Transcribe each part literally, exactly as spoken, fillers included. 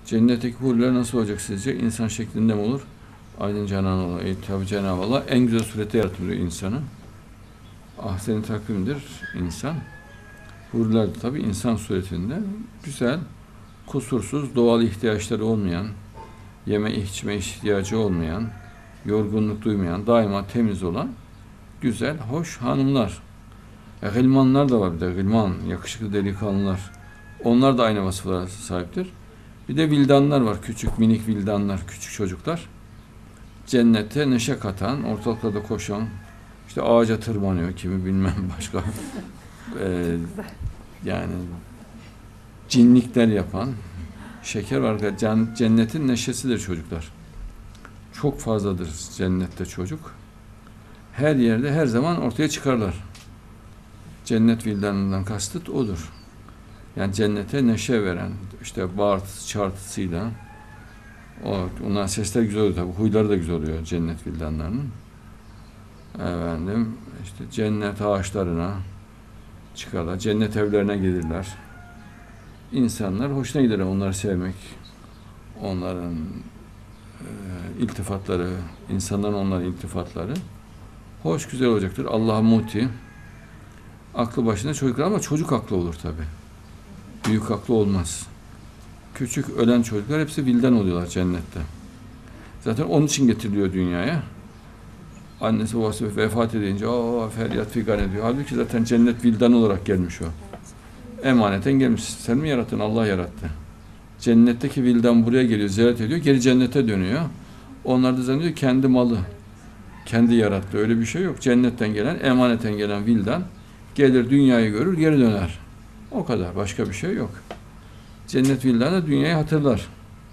Cennetteki huriler nasıl olacak sizce? İnsan şeklinde mi olur? Aydın canan olur. E, tabi Cenab-ı Allah en güzel surette yaratılıyor insanı. Ahsen-i takvimdir insan. Huriler de tabi insan suretinde. Güzel, kusursuz, doğal ihtiyaçları olmayan, yeme içme ihtiyacı olmayan, yorgunluk duymayan, daima temiz olan, güzel, hoş hanımlar. E, gılmanlar da var bir de, gılman, yakışıklı delikanlılar. Onlar da aynı vasıflara sahiptir. Bir de vildanlar var, küçük minik vildanlar, küçük çocuklar. Cennete neşe katan, ortalıklarda koşan, işte ağaca tırmanıyor kimi bilmem başka. ee, yani cinlikler yapan, şeker var. Cennetin neşesidir çocuklar. Çok fazladır cennette çocuk. Her yerde, her zaman ortaya çıkarlar. Cennet vildanından kastıt odur. Yani cennete neşe veren, işte bağırtısı, çağırtısıyla, o, onların sesler güzel oluyor tabii, huyları da güzel oluyor cennet vildanlarının. Efendim, işte cennet ağaçlarına çıkarlar, cennet evlerine gelirler. İnsanlar hoşuna gider onları sevmek, onların e, iltifatları, insanların onların iltifatları hoş, güzel olacaktır. Allah muti, aklı başında çocuklar ama çocuk aklı olur tabii. Büyük aklı olmaz. Küçük ölen çocuklar hepsi vildan oluyorlar cennette. Zaten onun için getiriliyor dünyaya. Annesi babası vefat edince aa feryat figan ediyor. Halbuki zaten cennet vildan olarak gelmiş o. Emaneten gelmiş. Sen mi yarattın? Allah yarattı. Cennetteki vildan buraya geliyor, ziyaret ediyor. Geri cennete dönüyor. Onlar da zannediyor kendi malı. Kendi yarattı. Öyle bir şey yok. Cennetten gelen, emaneten gelen vildan gelir, dünyayı görür, geri döner. O kadar. Başka bir şey yok. Cennet vildanı dünyayı hatırlar.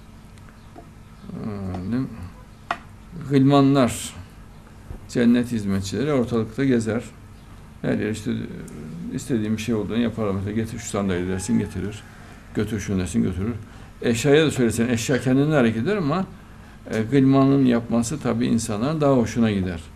Gılmanlar, cennet hizmetçileri ortalıkta gezer. Her yer işte istediğim bir şey olduğunu yapar. Mesela getir şu sandalyeyi dersin getirir. Götür şunu dersin götürür. Eşyaya da söylesen eşya kendinden hareket eder ama e, gılmanın yapması tabii insanların daha hoşuna gider.